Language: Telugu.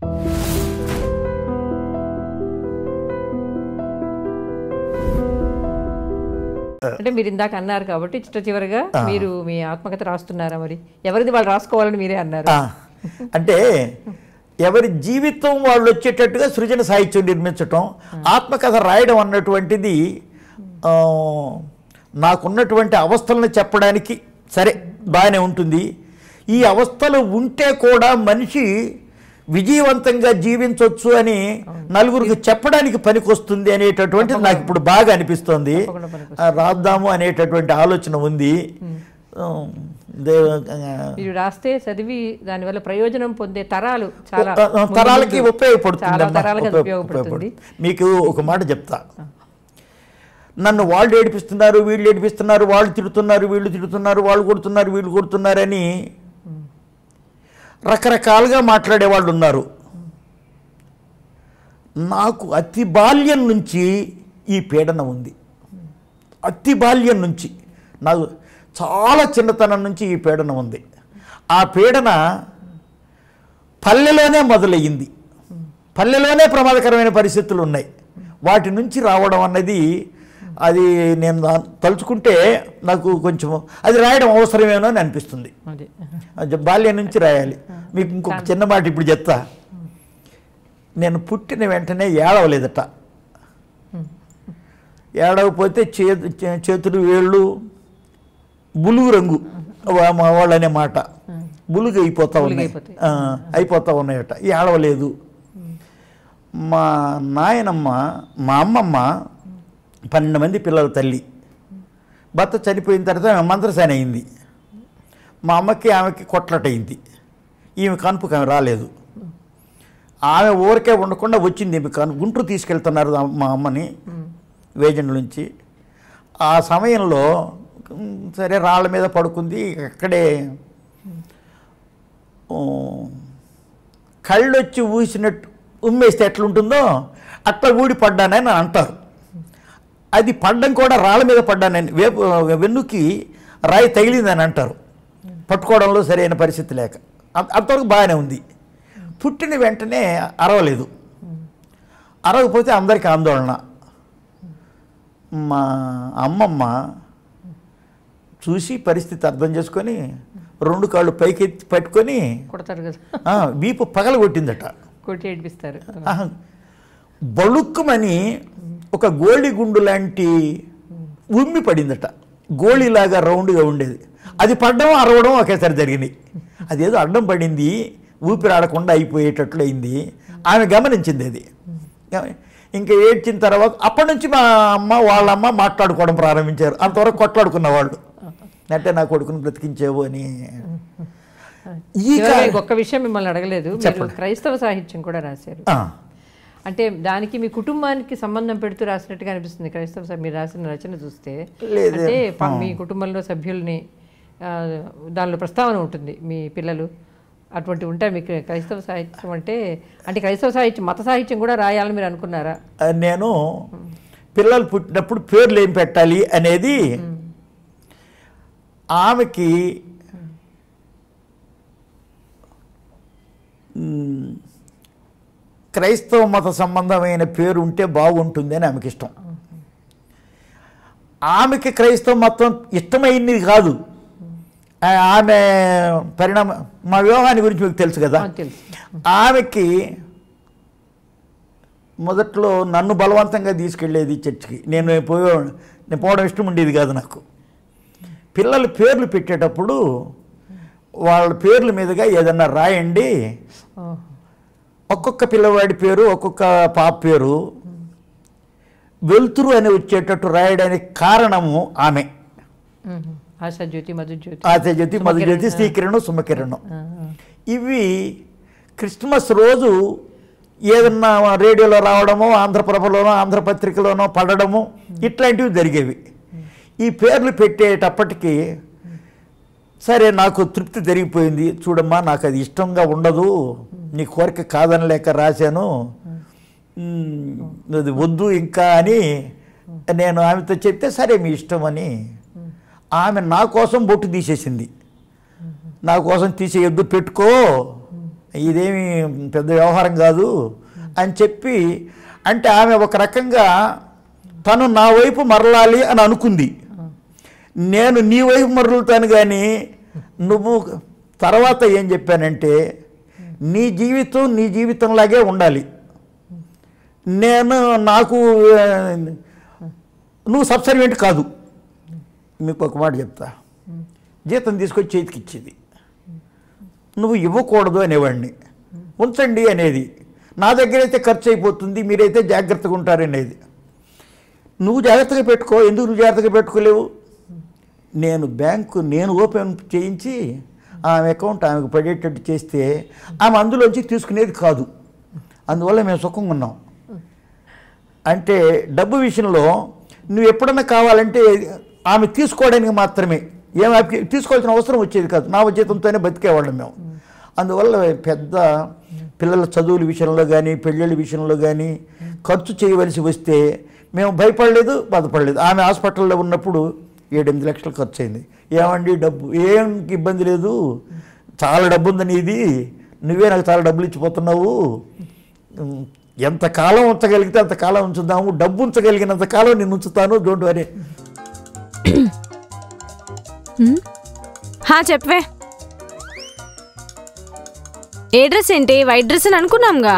అంటే మీరు ఇందాక అన్నారు కాబట్టి చివరిగా మీరు మీ ఆత్మకథ రాస్తున్నారా? మరి ఎవరిది వాళ్ళు రాసుకోవాలని మీరే అన్నారు. అంటే ఎవరి జీవితం వాళ్ళు వచ్చేటట్టుగా సృజన సాహిత్యం నిర్మించటం, ఆత్మకథ రాయడం అన్నటువంటిది నాకున్నటువంటి అవస్థలను చెప్పడానికి సరే బాగానే ఉంటుంది. ఈ అవస్థలు ఉంటే కూడా మనిషి విజయవంతంగా జీవించవచ్చు అని నలుగురికి చెప్పడానికి పనికొస్తుంది అనేటటువంటిది నాకు ఇప్పుడు బాగా అనిపిస్తుంది. రాద్దాము అనేటటువంటి ఆలోచన ఉంది. రాస్తే చదివి దానివల్ల ప్రయోజనం పొందే తరాలు తరాలకి ఉపయోగపడుతుంది. మీకు ఒక మాట చెప్తా. నన్ను వాళ్ళు ఏడిపిస్తున్నారు, వీళ్ళు ఏడిపిస్తున్నారు, వాళ్ళు తిడుతున్నారు, వీళ్ళు తిడుతున్నారు, వాళ్ళు కొడుతున్నారు, వీళ్ళు కొడుతున్నారని రకరకాలుగా మాట్లాడే వాళ్ళు ఉన్నారు. నాకు అతి బాల్యం నుంచి ఈ పీడన ఉంది. అతి బాల్యం నుంచి, నాకు చాలా చిన్నతనం నుంచి ఈ పీడన ఉంది. ఆ పీడన పల్లెలోనే మొదలయ్యింది. పల్లెలోనే ప్రమాదకరమైన పరిస్థితులు ఉన్నాయి. వాటి నుంచి రావడం అన్నది అది నేను తలుచుకుంటే నాకు కొంచెం అది రాయడం అవసరమేమో అని అనిపిస్తుంది. బాల్యం నుంచి రాయాలి. మీకు ఇంకొక చిన్న మాట ఇప్పుడు చెప్తా. నేను పుట్టిన వెంటనే ఏడవలేదట. ఏడవపోతే చేతులు వేళ్ళు బులుగు రంగు వాళ్ళు అనే మాట బులుగు అయిపోతా ఉన్నాయట. ఏడవలేదు. మా నాయనమ్మ, మా అమ్మమ్మ 12 మంది పిల్లల తల్లి. భర్త చనిపోయిన తర్వాత ఆమె మంత్రసేన అయింది. మా అమ్మకి ఆమెకి కొట్లాటయింది. ఈమె కనుపుకి ఆమె రాలేదు. ఆమె ఊరికే ఉండకుండా వచ్చింది. గుంటూరు తీసుకెళ్తున్నారు మా అమ్మని వేజెండ్ల నుంచి. ఆ సమయంలో సరే రాళ్ళ మీద పడుకుంది. అక్కడే కళ్ళొచ్చి ఊసినట్టు ఉమ్మేస్తే ఎట్లుంటుందో అట్లా ఊడి పడ్డానని అంటారు. అది పడ్డం కూడా రాళ్ళ మీద పడ్డానని, వెన్నుకి రాయి తగిలిందని అంటారు. పట్టుకోవడంలో సరైన పరిస్థితి లేక అంతవరకు బాగానే ఉంది. పుట్టిన వెంటనే అరవలేదు. అరవకపోతే అందరికీ ఆందోళన. మా అమ్మమ్మ చూసి పరిస్థితి అర్థం చేసుకొని 2 కాళ్ళు పైకెత్తి పట్టుకొని వీపు పగల కొట్టిందట. కొట్టి ఏడిపిస్తారు. బళుక్కుమని ఒక గోళి గుండు లాంటి ఉమ్మి పడిందట. గోళీలాగా రౌండ్గా ఉండేది. అది పడ్డం అరవడం ఒకేసారి జరిగినాయి. అదేదో అడ్డం పడింది, ఊపిరాడకుండా అయిపోయేటట్లు అయింది. ఆమె గమనించింది అది. ఇంకా ఏడ్చిన తర్వాత అప్పటి నుంచి మా అమ్మ వాళ్ళమ్మ మాట్లాడుకోవడం ప్రారంభించారు. అంతవరకు కొట్లాడుకున్న వాళ్ళు అంటే నా కొడుకుని బ్రతికించేవు అని. ఒక్క విషయం మిమ్మల్ని అడగలేదు, క్రైస్తవ సాహిత్యం కూడా రాశారు. అంటే దానికి మీ కుటుంబానికి సంబంధం పెడుతూ రాసినట్టుగా అనిపిస్తుంది. క్రైస్తవ మీరు రాసిన రచన చూస్తే అంటే మీ కుటుంబంలో సభ్యుల్ని దానిలో ప్రస్తావన ఉంటుంది. మీ పిల్లలు అటువంటి ఉంటాయి. మీకు క్రైస్తవ సాహిత్యం అంటే క్రైస్తవ సాహిత్యం, మత సాహిత్యం కూడా రాయాలని మీరు అనుకున్నారా? నేను పిల్లలు పుట్టినప్పుడు పేర్లు ఏం పెట్టాలి అనేది ఆమెకి క్రైస్తవ మత సంబంధమైన పేరు ఉంటే బాగుంటుంది అని ఆమెకి ఇష్టం. ఆమెకి క్రైస్తవ మతం ఇష్టమైంది కాదు. ఆమె పరిణామం, మా వివాహాన్ని గురించి మీకు తెలుసు కదా. ఆమెకి మొదట్లో నన్ను బలవంతంగా తీసుకెళ్ళేది చర్చికి. నేను పోవడం ఇష్టం ఉండేది కాదు నాకు. పిల్లలు పేర్లు పెట్టేటప్పుడు వాళ్ళ పేర్ల మీదుగా ఏదన్నా రాయండి, ఒక్కొక్క పిల్లవాడి పేరు ఒక్కొక్క పాప పేరు వెలుతురు అని వచ్చేటట్టు రాయడానికి కారణము ఆమె. ఆశాజ్యోతి, మధుజ్యోతి, శ్రీకిరణం, సుమకిరణం. ఇవి క్రిస్మస్ రోజు ఏదన్నా రేడియోలో రావడమో, ఆంధ్రప్రభలోనో, ఆంధ్రపత్రికలోనో పడడము ఇట్లాంటివి జరిగేవి. ఈ పేర్లు పెట్టేటప్పటికీ సరే నాకు తృప్తి జరిగిపోయింది. చూడమ్మా, నాకు అది ఇష్టంగా ఉండదు, నీ కోరిక కాదనలేక రాశాను, అది వద్దు ఇంకా అని నేను ఆమెతో చెప్తే సరే మీ ఇష్టం అని. ఆమె నా కోసం బొట్టు తీసేసింది. నా కోసం తీసేయొద్దు, పెట్టుకో ఇదేమి పెద్ద వ్యవహారం కాదు అని చెప్పి, అంటే ఆమె ఒక రకంగా తను నా వైపు మరలాలి అని అనుకుంది. నేను నీ వైపు మరలుతాను, కానీ నువ్వు తర్వాత ఏం చెప్పానంటే నీ జీవితం నీ జీవితంలాగే ఉండాలి, నాకు నువ్వు సబ్సర్వెంట్ కాదు. మీకు ఒక మాట చెప్తా, జీతం తీసుకొచ్చి చేతికి ఇచ్చేది, నువ్వు ఇవ్వకూడదు అనేవాడిని, ఉంచండి అనేది. నా దగ్గర అయితే ఖర్చు అయిపోతుంది, మీరైతే జాగ్రత్తగా ఉంటారనేది. నువ్వు జాగ్రత్తగా పెట్టుకో, ఎందుకు నువ్వు జాగ్రత్తగా పెట్టుకోలేవు? నేను ఓపెన్ చేయించి ఆమె అకౌంట్ ఆమెకు పడేటట్టు చేస్తే ఆమె అందులోంచి తీసుకునేది కాదు. అందువల్ల మేము సుఖంగా ఉన్నాం. అంటే డబ్బు విషయంలో నువ్వు ఎప్పుడన్నా కావాలంటే ఆమె తీసుకోవడానికి మాత్రమే, ఏమి తీసుకోవాల్సిన అవసరం వచ్చేది కాదు. నా జీతంతోనే బతికేవాళ్ళం మేము. అందువల్ల పెద్ద పిల్లల చదువుల విషయంలో కానీ పెళ్ళిళ్ళ విషయంలో కానీ ఖర్చు చేయవలసి వస్తే మేము భయపడలేదు, బాధపడలేదు. ఆమె హాస్పిటల్లో ఉన్నప్పుడు 7-8 లక్షలు ఖర్చు అయింది. ఏమండి డబ్బు ఏం ఇబ్బంది లేదు, చాలా డబ్బు ఉందని, ఇది నువ్వే నాకు చాలా డబ్బులు ఇచ్చిపోతున్నావు, ఎంతకాలం ఉంచగలిగితే అంతకాలం ఉంచుదాము, డబ్బు ఉంచగలిగినంత కాలం నేను ఉంచుతాను, డోంట్ వరీ. చెప్పవే, ఏ డ్రెస్ ఏంటి? వైట్ డ్రెస్ అని అనుకున్నాంగా.